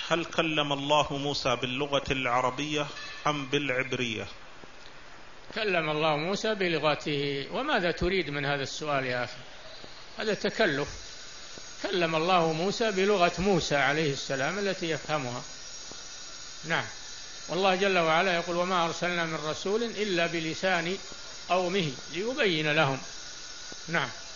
هل كلم الله موسى باللغة العربية أم بالعبرية؟ كلم الله موسى بلغته. وماذا تريد من هذا السؤال يا أخي؟ هذا تكلف. كلم الله موسى بلغة موسى عليه السلام التي يفهمها. نعم. والله جل وعلا يقول: وما أرسلنا من رسول إلا بلسان قومه ليبين لهم. نعم.